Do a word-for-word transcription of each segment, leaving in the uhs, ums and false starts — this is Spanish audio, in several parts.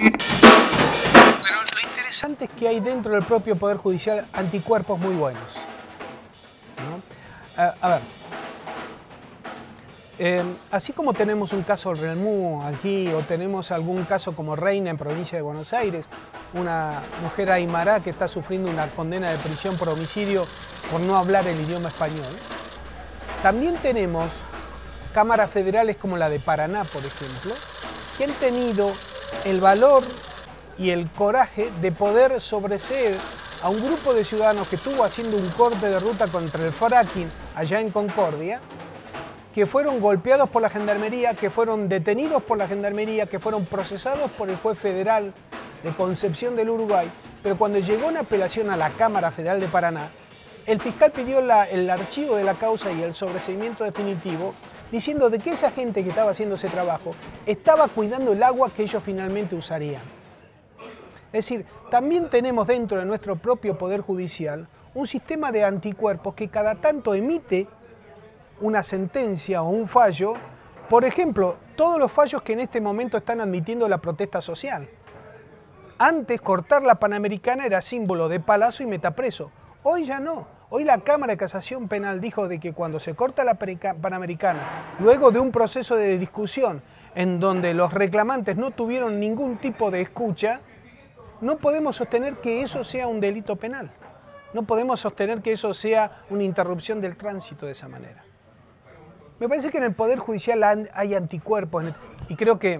Pero lo interesante es que hay dentro del propio Poder Judicial anticuerpos muy buenos, ¿no? A, a ver, eh, así como tenemos un caso Relmú aquí, o tenemos algún caso como Reina en provincia de Buenos Aires, una mujer aymara que está sufriendo una condena de prisión por homicidio por no hablar el idioma español, también tenemos cámaras federales como la de Paraná, por ejemplo, que han tenido el valor y el coraje de poder sobreseer a un grupo de ciudadanos que estuvo haciendo un corte de ruta contra el fracking allá en Concordia, que fueron golpeados por la Gendarmería, que fueron detenidos por la Gendarmería, que fueron procesados por el juez federal de Concepción del Uruguay, pero cuando llegó una apelación a la Cámara Federal de Paraná, el fiscal pidió la, el archivo de la causa y el sobreseimiento definitivo, diciendo de que esa gente que estaba haciendo ese trabajo estaba cuidando el agua que ellos finalmente usarían. Es decir, también tenemos dentro de nuestro propio Poder Judicial un sistema de anticuerpos que cada tanto emite una sentencia o un fallo. Por ejemplo, todos los fallos que en este momento están admitiendo la protesta social. Antes, cortar la Panamericana era símbolo de palazo y metapreso. Hoy ya no. Hoy la Cámara de Casación Penal dijo de que cuando se corta la Panamericana, luego de un proceso de discusión en donde los reclamantes no tuvieron ningún tipo de escucha, no podemos sostener que eso sea un delito penal. No podemos sostener que eso sea una interrupción del tránsito de esa manera. Me parece que en el Poder Judicial hay anticuerpos y creo que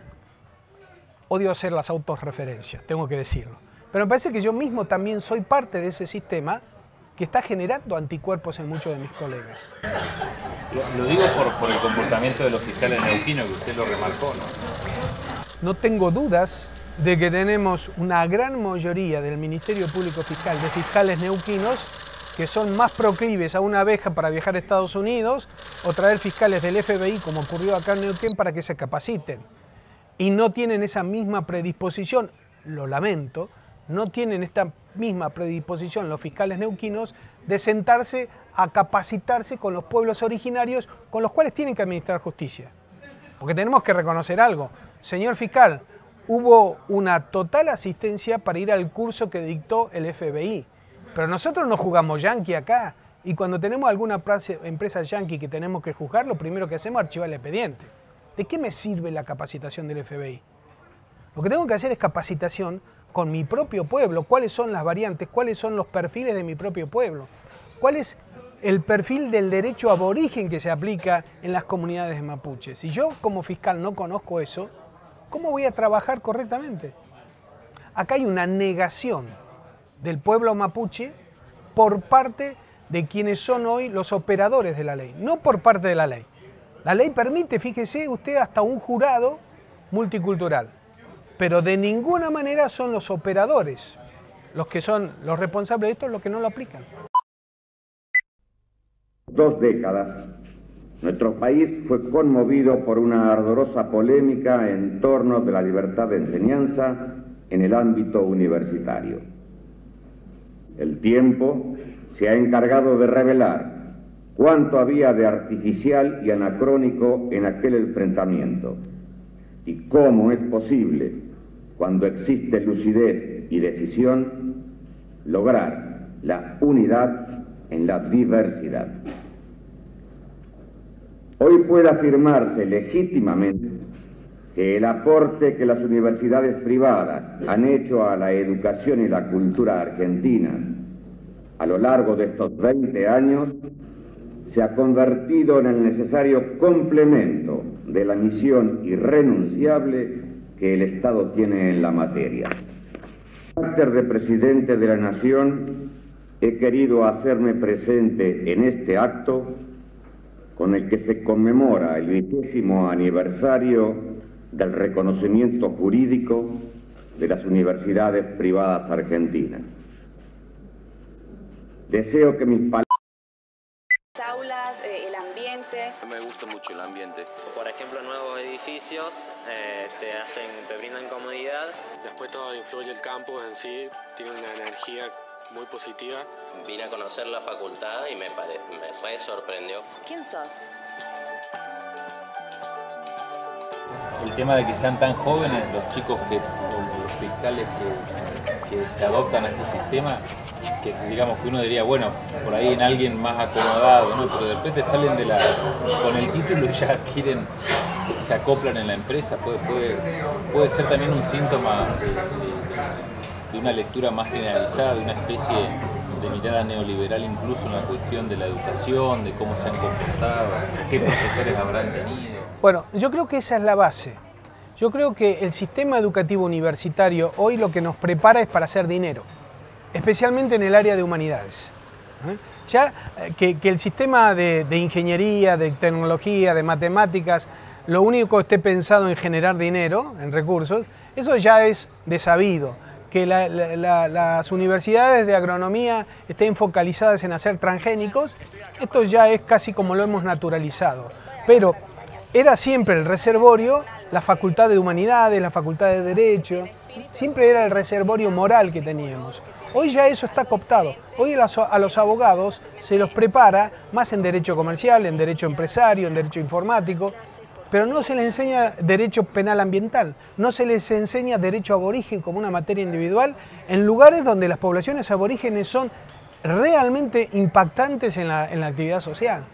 odio hacer las autorreferencias, tengo que decirlo. Pero me parece que yo mismo también soy parte de ese sistema que está generando anticuerpos en muchos de mis colegas. Lo, lo digo por, por el comportamiento de los fiscales neuquinos, que usted lo remarcó, ¿no? No tengo dudas de que tenemos una gran mayoría del Ministerio Público Fiscal de fiscales neuquinos que son más proclives a una abeja para viajar a Estados Unidos o traer fiscales del F B I, como ocurrió acá en Neuquén, para que se capaciten. Y no tienen esa misma predisposición, lo lamento, no tienen esta misma predisposición los fiscales neuquinos de sentarse a capacitarse con los pueblos originarios con los cuales tienen que administrar justicia. Porque tenemos que reconocer algo, señor fiscal, hubo una total asistencia para ir al curso que dictó el F B I. Pero nosotros no jugamos yanqui acá, y cuando tenemos alguna empresa yanqui que tenemos que juzgar, lo primero que hacemos es archivar el expediente. ¿De qué me sirve la capacitación del F B I? Lo que tengo que hacer es capacitación con mi propio pueblo, cuáles son las variantes, cuáles son los perfiles de mi propio pueblo, cuál es el perfil del derecho aborigen que se aplica en las comunidades de mapuches. Si yo como fiscal no conozco eso, ¿cómo voy a trabajar correctamente? Acá hay una negación del pueblo mapuche por parte de quienes son hoy los operadores de la ley, no por parte de la ley. La ley permite, fíjese usted, hasta un jurado multicultural, pero de ninguna manera son los operadores los que son los responsables de esto los que no lo aplican. Dos décadas, nuestro país fue conmovido por una ardorosa polémica en torno de la libertad de enseñanza en el ámbito universitario. El tiempo se ha encargado de revelar cuánto había de artificial y anacrónico en aquel enfrentamiento y cómo es posible, cuando existe lucidez y decisión, lograr la unidad en la diversidad. Hoy puede afirmarse legítimamente que el aporte que las universidades privadas han hecho a la educación y la cultura argentina a lo largo de estos veinte años se ha convertido en el necesario complemento de la misión irrenunciable que el Estado tiene en la materia. En carácter de presidente de la Nación, he querido hacerme presente en este acto con el que se conmemora el vigésimo aniversario del reconocimiento jurídico de las universidades privadas argentinas. Deseo que mis palabras... Aulas, eh, el ambiente. Me gusta mucho el ambiente. Por ejemplo, nuevos edificios eh, te hacen, te brindan comodidad. Después todo influye el campus en sí, tiene una energía muy positiva. Vine a conocer la facultad y me, pare... me re sorprendió. ¿Quién sos? El tema de que sean tan jóvenes los chicos que, los fiscales que, que se adoptan a ese sistema, que digamos que uno diría, bueno, por ahí en alguien más acomodado, ¿no? Pero de repente salen de la, con el título y ya quieren, se, se acoplan en la empresa, puede, puede, puede ser también un síntoma de, de, de una lectura más generalizada, de una especie de mirada neoliberal incluso en la cuestión de la educación, de cómo se han comportado, qué profesores habrán tenido. Bueno, yo creo que esa es la base. Yo creo que el sistema educativo universitario hoy lo que nos prepara es para hacer dinero, especialmente en el área de humanidades. ¿Eh? Ya que, que el sistema de, de ingeniería, de tecnología, de matemáticas, lo único que esté pensado en generar dinero, en recursos, eso ya es de sabido. Que la, la, la, las universidades de agronomía estén focalizadas en hacer transgénicos, esto ya es casi como lo hemos naturalizado. Pero era siempre el reservorio, la facultad de humanidades, la facultad de derecho, siempre era el reservorio moral que teníamos. Hoy ya eso está cooptado. Hoy a los abogados se los prepara más en derecho comercial, en derecho empresario, en derecho informático, pero no se les enseña derecho penal ambiental, no se les enseña derecho aborigen como una materia individual en lugares donde las poblaciones aborígenes son realmente impactantes en la, en la actividad social.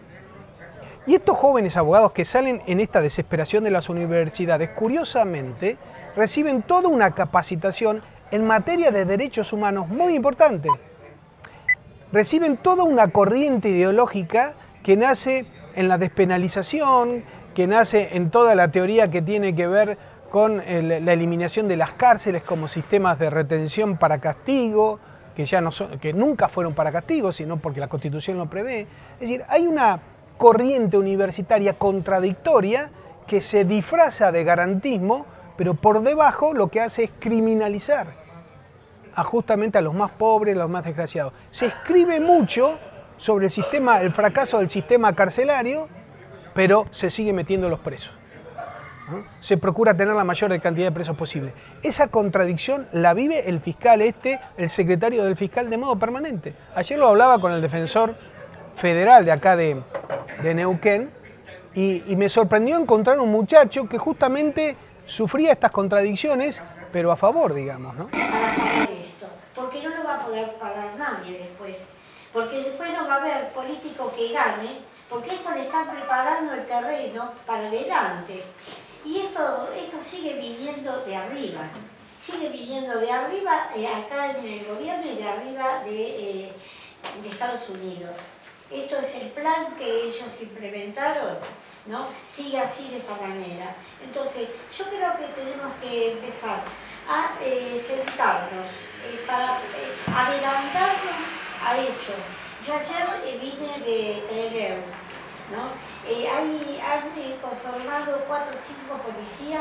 Y estos jóvenes abogados que salen en esta desesperación de las universidades, curiosamente, reciben toda una capacitación en materia de derechos humanos muy importante. Reciben toda una corriente ideológica que nace en la despenalización, que nace en toda la teoría que tiene que ver con el, la eliminación de las cárceles como sistemas de retención para castigo, que, ya no son, que nunca fueron para castigo, sino porque la Constitución lo prevé. Es decir, hay una corriente universitaria contradictoria que se disfraza de garantismo, pero por debajo lo que hace es criminalizar a justamente a los más pobres, a los más desgraciados. Se escribe mucho sobre el sistema, el fracaso del sistema carcelario, pero se sigue metiendo los presos. ¿No? Se procura tener la mayor cantidad de presos posible. Esa contradicción la vive el fiscal este, el secretario del fiscal, de modo permanente. Ayer lo hablaba con el defensor federal de acá de, de Neuquén y, y me sorprendió encontrar un muchacho que justamente sufría estas contradicciones, pero a favor, digamos, ¿no? Para pagar esto, porque no lo va a poder pagar nadie después, porque después no va a haber político que gane, porque esto le están preparando el terreno para adelante. Y esto, esto sigue viniendo de arriba, sigue viniendo de arriba eh, acá en el gobierno y de arriba de, eh, de Estados Unidos. Esto es el plan que ellos implementaron, ¿no? Sigue así de esta manera. Entonces, yo creo que tenemos que empezar a eh, sentarnos eh, para eh, adelantarnos a hechos. Yo ayer eh, vine de Trelew, ¿no? Eh, hay, han eh, conformado cuatro o cinco policías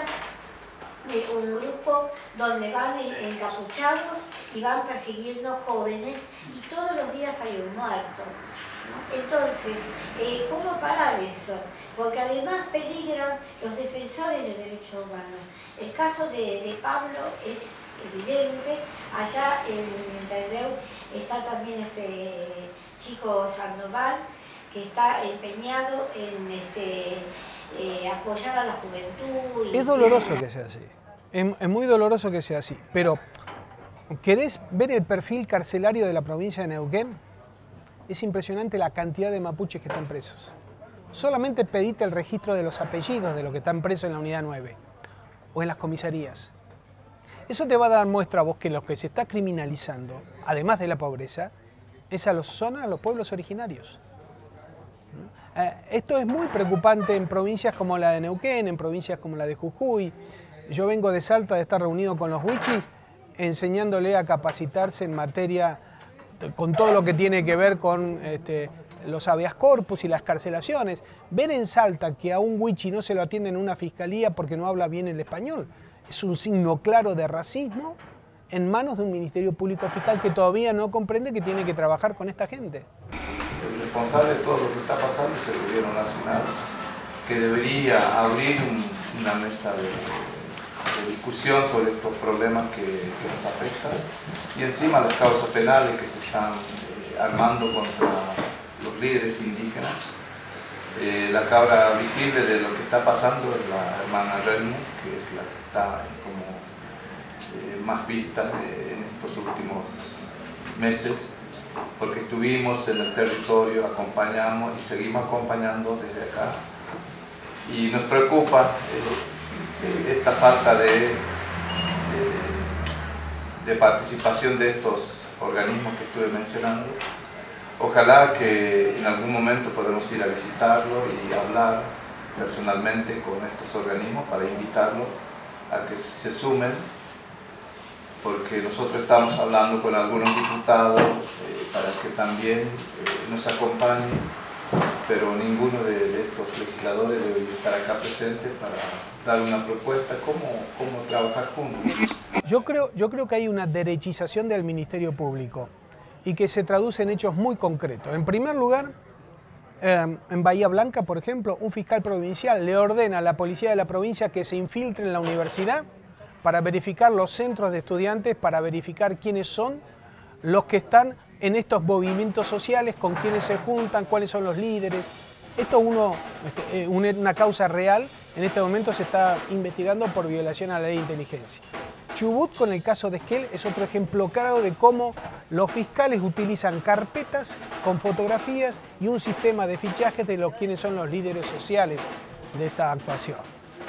de un grupo donde van eh, encapuchados y van persiguiendo jóvenes y todos los días hay un muerto. Entonces, eh, ¿cómo parar eso? Porque además peligran los defensores de derechos humanos. El caso de, de Pablo es evidente. Allá en Trelew está también este chico Sandoval, que está empeñado en este, eh, apoyar a la juventud. Y... Es doloroso que sea así. Es, es muy doloroso que sea así. Pero, ¿querés ver el perfil carcelario de la provincia de Neuquén? Es impresionante la cantidad de mapuches que están presos. Solamente pedite el registro de los apellidos de los que están presos en la unidad nueve o en las comisarías. Eso te va a dar muestra a vos que lo que se está criminalizando, además de la pobreza, es a los, son a los pueblos originarios. Eh, esto es muy preocupante en provincias como la de Neuquén, en provincias como la de Jujuy. Yo vengo de Salta de estar reunido con los huichis, enseñándole a capacitarse en materia con todo lo que tiene que ver con este, los habeas corpus y las carcelaciones. Ver en Salta que a un huichi no se lo atiende en una fiscalía porque no habla bien el español es un signo claro de racismo en manos de un ministerio público fiscal que todavía no comprende que tiene que trabajar con esta gente. El responsable de todo lo que está pasando es el gobierno nacional, que debería abrir un, una mesa de, de discusión sobre estos problemas que, que nos afectan, y encima las causas penales que se están eh, armando contra los líderes indígenas, Eh, la cabra visible de lo que está pasando es la hermana Relmu, que es la que está como eh, más vista eh, en estos últimos meses, porque estuvimos en el territorio, acompañamos y seguimos acompañando desde acá. Y nos preocupa eh, esta falta de, de, de participación de estos organismos que estuve mencionando. Ojalá que en algún momento podamos ir a visitarlo y hablar personalmente con estos organismos para invitarlos a que se sumen, porque nosotros estamos hablando con algunos diputados eh, para que también eh, nos acompañen, pero ninguno de, de estos legisladores debe estar acá presente para dar una propuesta, cómo, cómo trabajar juntos. Yo creo, yo creo que hay una derechización del Ministerio Público y que se traduce en hechos muy concretos. En primer lugar, eh, en Bahía Blanca, por ejemplo, un fiscal provincial le ordena a la policía de la provincia que se infiltre en la universidad para verificar los centros de estudiantes, para verificar quiénes son los que están en estos movimientos sociales, con quiénes se juntan, cuáles son los líderes. Esto uno, eh, una causa real, en este momento se está investigando por violación a la ley de inteligencia. Chubut, con el caso de Esquel, es otro ejemplo claro de cómo los fiscales utilizan carpetas con fotografías y un sistema de fichajes de los quienes son los líderes sociales de esta actuación.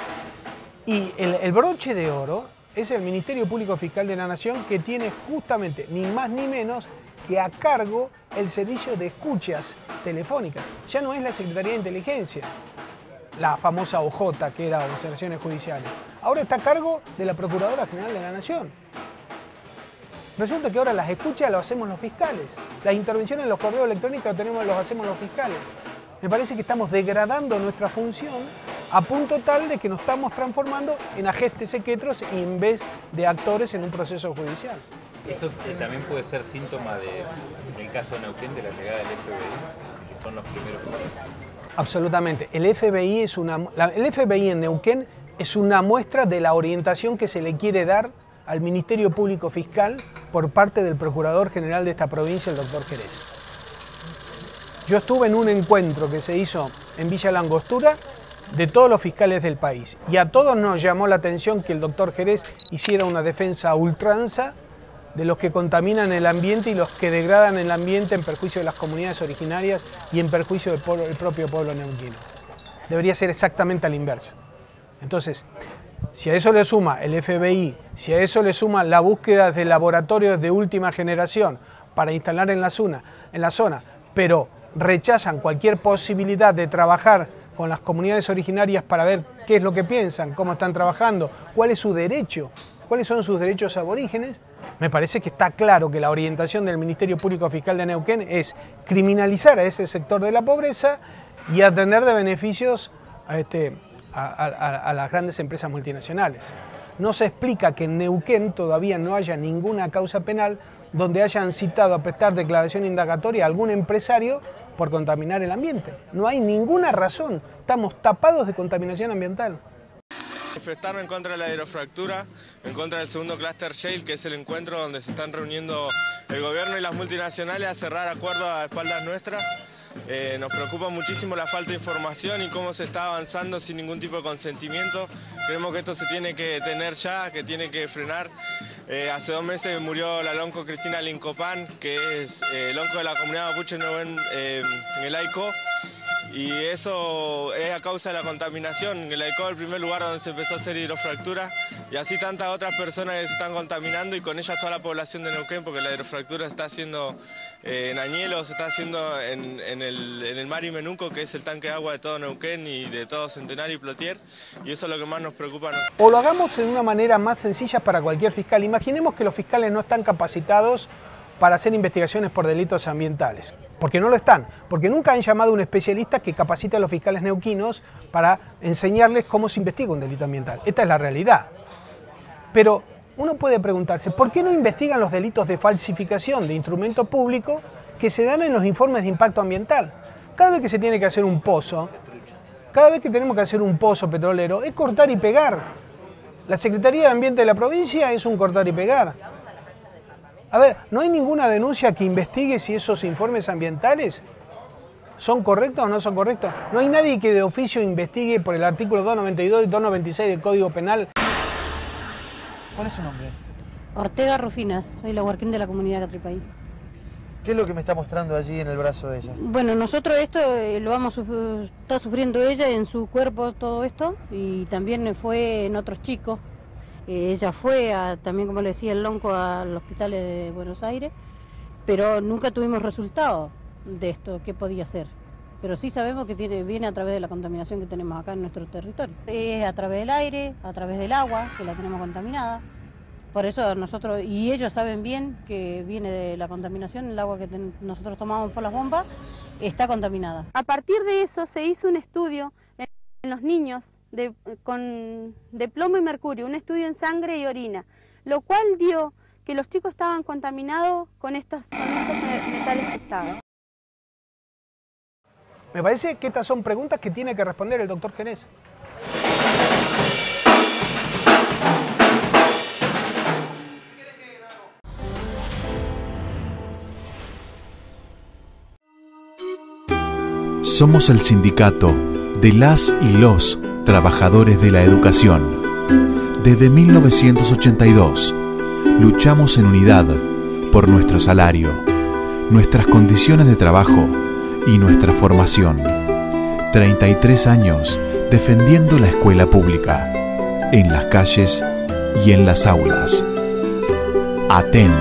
Y el, el broche de oro es el Ministerio Público Fiscal de la Nación, que tiene justamente, ni más ni menos, que a cargo el servicio de escuchas telefónicas. Ya no es la Secretaría de Inteligencia, la famosa O J, que era Observaciones Judiciales. Ahora está a cargo de la Procuradora General de la Nación. Resulta que ahora las escuchas las hacemos los fiscales. Las intervenciones en los correos electrónicos las tenemos, los hacemos los fiscales. Me parece que estamos degradando nuestra función a punto tal de que nos estamos transformando en agentes sequetros en vez de actores en un proceso judicial. Eso eh, también puede ser síntoma de, del caso de Neuquén, de la llegada del F B I, que son los primeros pasos. Absolutamente. El F B I, es una, la, el F B I en Neuquén es una muestra de la orientación que se le quiere dar al Ministerio Público Fiscal por parte del Procurador General de esta provincia, el doctor Jerez. Yo estuve en un encuentro que se hizo en Villa Langostura de todos los fiscales del país y a todos nos llamó la atención que el doctor Jerez hiciera una defensa a ultranza de los que contaminan el ambiente y los que degradan el ambiente en perjuicio de las comunidades originarias y en perjuicio del, pueblo, del propio pueblo neuquino. Debería ser exactamente a la inversa. Entonces, si a eso le suma el F B I, si a eso le suma la búsqueda de laboratorios de última generación para instalar en la zona, en la zona, pero rechazan cualquier posibilidad de trabajar con las comunidades originarias para ver qué es lo que piensan, cómo están trabajando, cuál es su derecho, cuáles son sus derechos aborígenes, me parece que está claro que la orientación del Ministerio Público Fiscal de Neuquén es criminalizar a ese sector de la pobreza y atender de beneficios a, este, a, a, a las grandes empresas multinacionales. No se explica que en Neuquén todavía no haya ninguna causa penal donde hayan citado a prestar declaración indagatoria a algún empresario por contaminar el ambiente. No hay ninguna razón, estamos tapados de contaminación ambiental. Manifestarme en contra de la aerofractura, en contra del segundo clúster shale, que es el encuentro donde se están reuniendo el gobierno y las multinacionales a cerrar acuerdos a espaldas nuestras. Eh, nos preocupa muchísimo la falta de información y cómo se está avanzando sin ningún tipo de consentimiento. Creemos que esto se tiene que detener ya, que tiene que frenar. Eh, hace dos meses murió la lonco Cristina Lincopán, que es eh, lonco de la comunidad mapuche en, eh, en el Aicó. Y eso es a causa de la contaminación. El Aicó es el primer lugar donde se empezó a hacer hidrofractura y así tantas otras personas que se están contaminando y con ellas toda la población de Neuquén, porque la hidrofractura se está haciendo eh, en Añelo, se está haciendo en, en, el, en el Mar y Menuco, que es el tanque de agua de todo Neuquén y de todo Centenario y Plotier, y eso es lo que más nos preocupa. O lo hagamos de una manera más sencilla para cualquier fiscal. Imaginemos que los fiscales no están capacitados para hacer investigaciones por delitos ambientales, porque no lo están, porque nunca han llamado a un especialista que capacite a los fiscales neuquinos para enseñarles cómo se investiga un delito ambiental. Esta es la realidad. Pero uno puede preguntarse, ¿por qué no investigan los delitos de falsificación de instrumento público que se dan en los informes de impacto ambiental? Cada vez que se tiene que hacer un pozo, cada vez que tenemos que hacer un pozo petrolero, es cortar y pegar. La Secretaría de Ambiente de la provincia es un cortar y pegar. A ver, ¿no hay ninguna denuncia que investigue si esos informes ambientales ¿Son correctos o no son correctos? No hay nadie que de oficio investigue por el artículo doscientos noventa y dos y doscientos noventa y seis del Código Penal. ¿Cuál es su nombre? Ortega Rufinas, soy la huarquín de la comunidad Catripaí. ¿Qué es lo que me está mostrando allí en el brazo de ella? Bueno, nosotros esto eh, lo vamos a está sufriendo ella en su cuerpo, todo esto, y también fue en otros chicos. Eh, ella fue, a, también como le decía el lonco, al hospital de Buenos Aires, pero nunca tuvimos resultados de esto, qué podía ser. Pero sí sabemos que tiene, viene a través de la contaminación que tenemos acá en nuestro territorio. Es a través del aire, a través del agua, que la tenemos contaminada. Por eso nosotros, y ellos saben bien que viene de la contaminación, el agua que ten, nosotros tomamos por las bombas está contaminada. A partir de eso se hizo un estudio en los niños de, con, de plomo y mercurio, un estudio en sangre y orina, lo cual dio que los chicos estaban contaminados con estos, con estos metales pesados. Me parece que estas son preguntas que tiene que responder el doctor Genés. Somos el sindicato de las y los trabajadores de la educación. Desde mil novecientos ochenta y dos, luchamos en unidad por nuestro salario, nuestras condiciones de trabajo y nuestra formación. treinta y tres años defendiendo la escuela pública, en las calles y en las aulas. ATEN.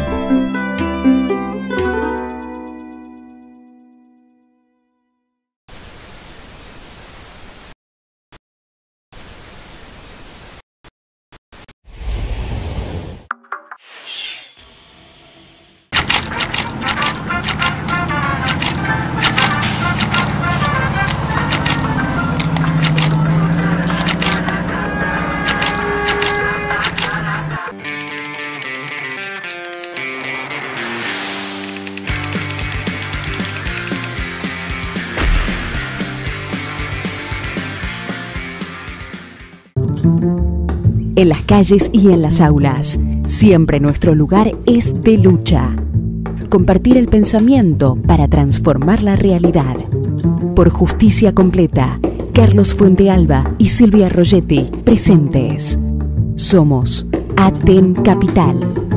En las calles y en las aulas, siempre nuestro lugar es de lucha. Compartir el pensamiento para transformar la realidad. Por Justicia Completa, Carlos Fuentealba y Silvia Rogetti, presentes. Somos ATEN Capital.